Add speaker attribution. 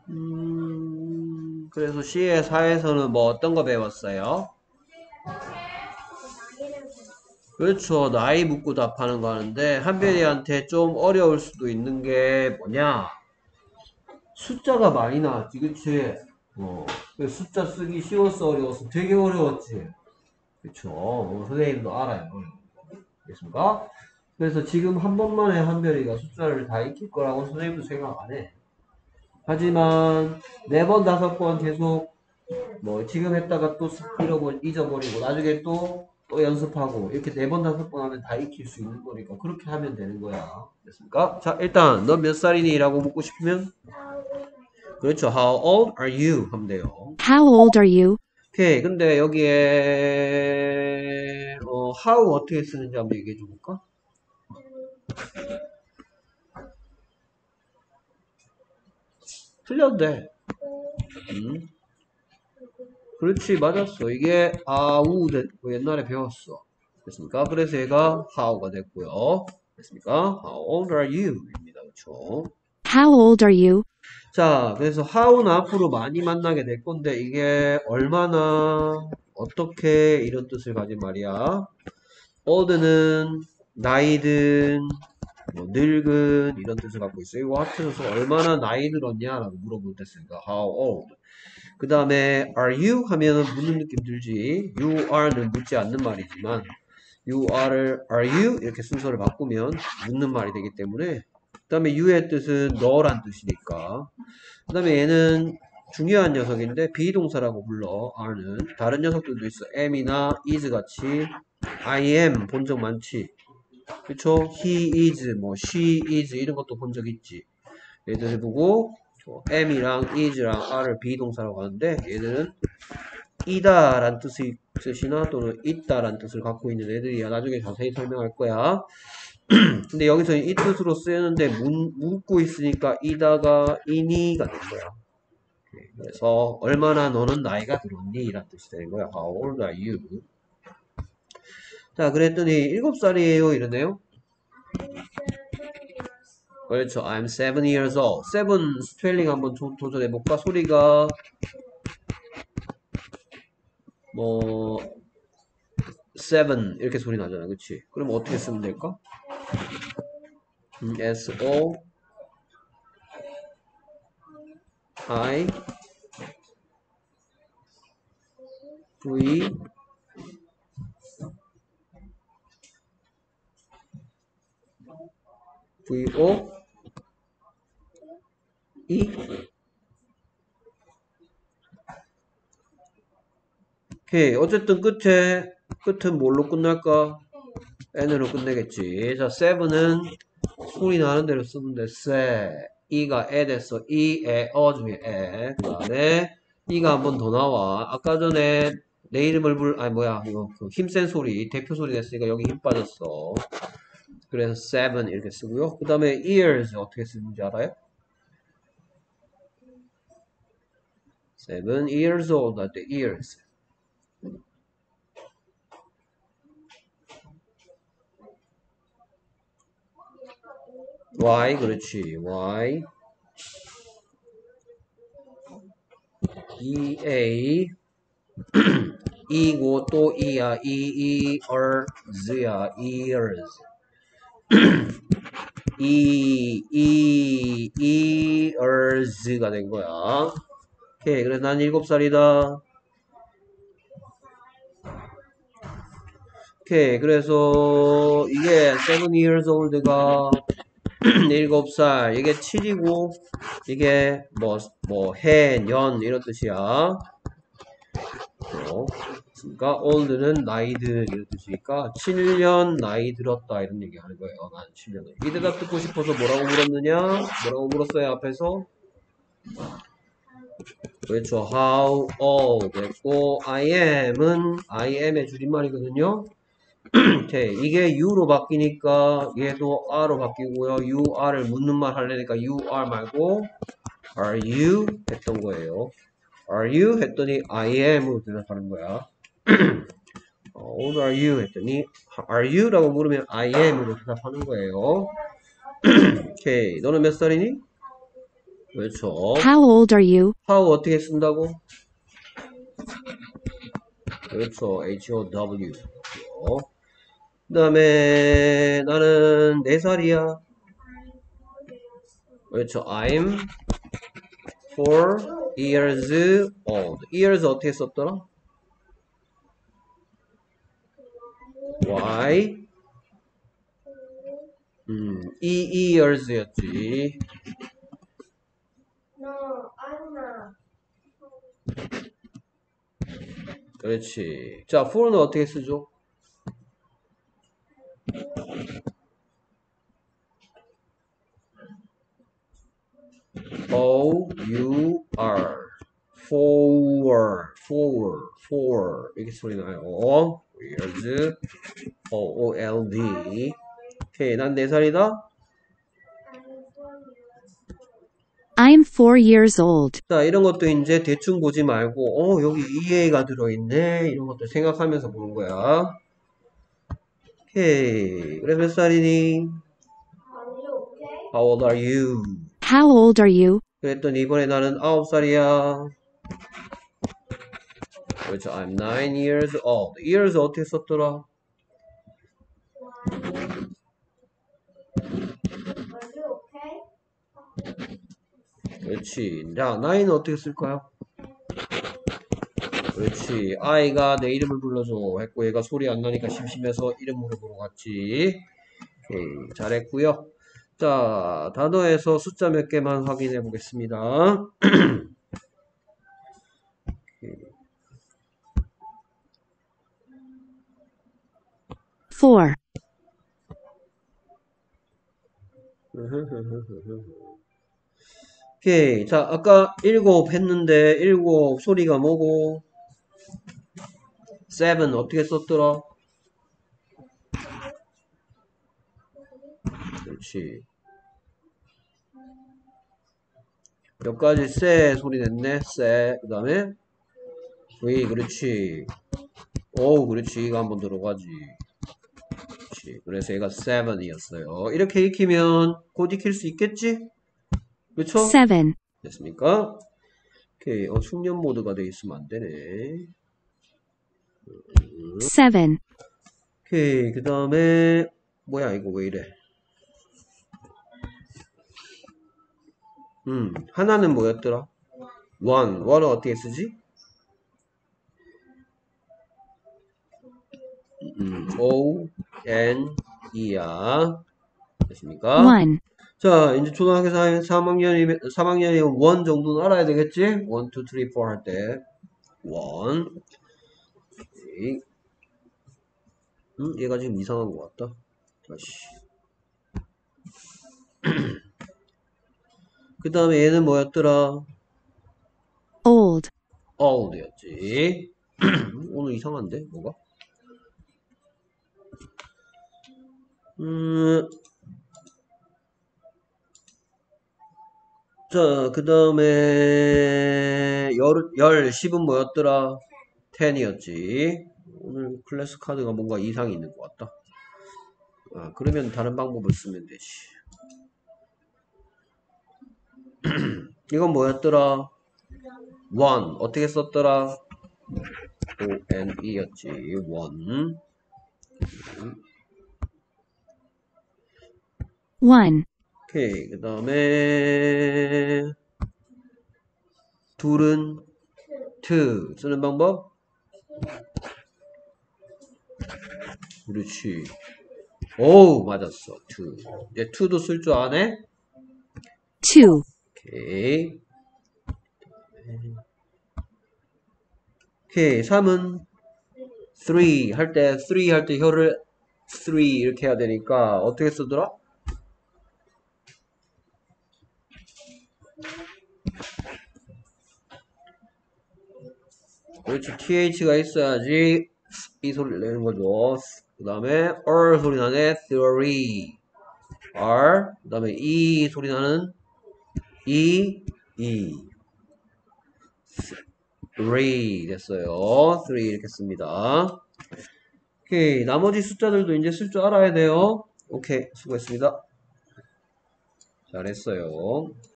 Speaker 1: 그래서 시의4에서는 뭐 어떤 거 배웠어요? 그렇죠. 나이 묻고 답하는 거 하는데, 한별이한테 좀 어려울 수도 있는 게 뭐냐? 숫자가 많이 나왔지, 그치? 숫자 쓰기 쉬웠어, 어려웠어? 되게 어려웠지? 그쵸. 선생님도 알아요. 알겠습니까? 그래서 지금 한 번만에 한별이가 숫자를 다 익힐 거라고 선생님도 생각 안 해. 하지만 네 번, 다섯 번 계속 뭐 지금 했다가 또 잊어버리고 나중에 또 연습하고 이렇게 네 번, 다섯 번 하면 다 익힐 수 있는 거니까 그렇게 하면 되는 거야. 됐습니까? 자, 일단 넌 몇 살이니? 라고 묻고 싶으면 그렇죠. How old are you? 하면 돼요.
Speaker 2: How old are you?
Speaker 1: 오케이. 근데 여기에 how 어떻게 쓰는지 한번 얘기해 줘볼까? 틀려도 돼. 음. 그렇지, 맞았어. 이게 아우 옛날에 배웠어. 됐습니까? 그래서 얘가 how가 됐고요. 됐습니까? How old are you? 입니다. 그렇죠?
Speaker 2: How old are you?
Speaker 1: 자, 그래서 how는 앞으로 많이 만나게 될 건데 이게 얼마나 어떻게 이런 뜻을 가진 말이야. old는 나이든 뭐 늙은 이런 뜻을 갖고 있어요. 이거 합쳐져서 얼마나 나이 들었냐라고 물어볼 때 쓰니까 how old. 그 다음에 are you 하면은 묻는 느낌 들지. you are는 묻지 않는 말이지만 are you 이렇게 순서를 바꾸면 묻는 말이 되기 때문에 그 다음에 you의 뜻은 너란 뜻이니까 그 다음에 얘는 중요한 녀석인데 비동사라고 불러. are는 다른 녀석들도 있어. am이나 is 같이 I am 본 적 많지. 그쵸? he is 뭐 she is 이런 것도 본 적 있지. 얘들을 보고 am이랑 is랑 are를 비동사라고 하는데 얘들은 이다 란 뜻이나 또는 있다 란 뜻을 갖고 있는 애들이야. 나중에 자세히 설명할 거야. 근데 여기서 이 뜻으로 쓰였는데 묻고 있으니까 이다가 이니가 된 거야. 그래서 얼마나 너는 나이가 들었니? 이란 뜻이 되는 거야. How old are you? 자, 그랬더니 7살이에요 이러네요. 그렇죠. I'm 7 years old. 7 스펠링 한번 도전해볼까? 소리가 뭐 7 이렇게 소리 나잖아. 그치? 그럼 어떻게 쓰면 될까? S-O I V V-O E 오케이. 어쨌든 끝은 뭘로 끝날까? N으로 끝내겠지. 자, 7은 소리 나는 대로 쓰면 돼. 세. E가 에 됐어. 이, 에, 어 중에 에. 그 다음에 E가 한 번 더 나와. 아까 전에 내 이름을 아니 뭐야 이거 그 힘센 소리 대표 소리 냈으니까 여기 힘 빠졌어. 그래서 7 이렇게 쓰고요. 그 다음에 ears 어떻게 쓰는지 알아요? 7 years old 할 때 ears. Y 그렇지. Y E A E고 또 E야. Ears야. ears. ears가 된 거야. 오케이. 그래서 난 7살이다. 오케이. 그래서 이게 7 years old가 7살. 이게 7이고 이게 해, 년 이런 뜻이야. 그러니까 old는 나이 들 이런 뜻이니까 7년 나이 들었다 이런 얘기 하는 거예요. 난 7년. 이 대답 듣고 싶어서 뭐라고 물었느냐? 뭐라고 물었어요 앞에서? 그렇죠. How old 했고 I am의 줄임말이거든요. 오케이. 이게 you로 바뀌니까 얘도 are로 바뀌고요. you are를 묻는 말 하려니까 you are 말고 are you 했던 거예요. are you 했더니 I am으로 대답하는 거야. old are you 했더니 are you 라고 물으면 I am으로 대답하는 거예요. 오케이. 너는 몇 살이니? 그렇죠.
Speaker 2: How old are you?
Speaker 1: how 어떻게 쓴다고? 그렇죠. how. 그 다음에 나는 4살이야. 그렇죠. I'm 4 years old. years 어떻게 썼더라? y years였지.
Speaker 3: No, I'm not.
Speaker 1: 그렇지. 자, 4는 어떻게 쓰죠? O-U-R forward 이렇게 소리 나요. years O-O-L-D. 오케이, 난 4살이다.
Speaker 2: I'm 4 years old.
Speaker 1: 자, 이런 것도 이제 대충 보지 말고 여기 EA가 들어있네 이런 것들 생각하면서 보는 거야. 오케이, 그래 몇 살이니?
Speaker 3: Are you okay?
Speaker 1: How old are you?
Speaker 2: How old are you?
Speaker 1: 그랬더니 이번에 나는 9살이야. 그렇죠. I'm 9 years old. years 어떻게 썼더라?
Speaker 3: Are you okay?
Speaker 1: 그렇지. 자, 9은 어떻게 쓸까요? 그렇지. 아이가 내 이름을 불러줘 했고 얘가 소리 안 나니까 심심해서 이름 물어보러 갔지. 오케이, 잘했고요. 자, 단어에서 숫자 몇 개만 확인해 보겠습니다.
Speaker 2: 4.
Speaker 1: 오케이. 자, 아까 7 했는데 7 소리가 뭐고? 7 어떻게 썼더라? 그렇지. 몇 가지 세 소리 냈네. 세. 그 다음에 그렇지. 오, 그렇지. 이거 한번 들어가지. 그렇지. 그래서 얘가 7이었어요. 이렇게 익히면 곧 익힐 수 있겠지? 그렇죠?
Speaker 2: 7.
Speaker 1: 됐습니까? 오케이. 숙련 모드가 돼 있으면 안 되네.
Speaker 2: 7.
Speaker 1: 오케이. 그 다음에 뭐야 이거 왜 이래? 하나는 뭐였더라? one. one은 어떻게 쓰지? O-N-E야. 됐습니까?
Speaker 2: 1.
Speaker 1: 자, 이제 초등학교 3학년이면 원 정도는 알아야 되겠지? 1, 2, 3, 4 할 때. 원. 오케이. 얘가 지금 이상한 것 같다. 다시. 그 다음에 얘는 뭐였더라?
Speaker 2: Old.
Speaker 1: old였지. 오늘 이상한데? 뭐가? 자, 그 다음에 10은 뭐였더라? 10이었지. 오늘 클래스 카드가 뭔가 이상이 있는 것 같다. 아, 그러면 다른 방법을 쓰면 되지. 이건 뭐였더라? one. 어떻게 썼더라? O-N-E였지. one.
Speaker 2: 1.
Speaker 1: 오케이. 그 다음에 둘은 two. 쓰는 방법? 그렇지. 오, 맞았어. two. 이제 two도 쓸 줄 아네?
Speaker 2: 2.
Speaker 1: 오케이. 오케이. 3은 3 할 때, 3 할 때 혀를 3 이렇게 해야 되니까 어떻게 쓰더라? 그렇지. TH가 있어야지 이 소리를 내는 거죠. 그 다음에 R 소리 나네. 3 R. 그 다음에 E 소리 나는 E E 3 됐어요. 3 이렇게 씁니다. 오케이. 나머지 숫자들도 이제 쓸 줄 알아야 돼요. 오케이. 수고했습니다. 잘했어요.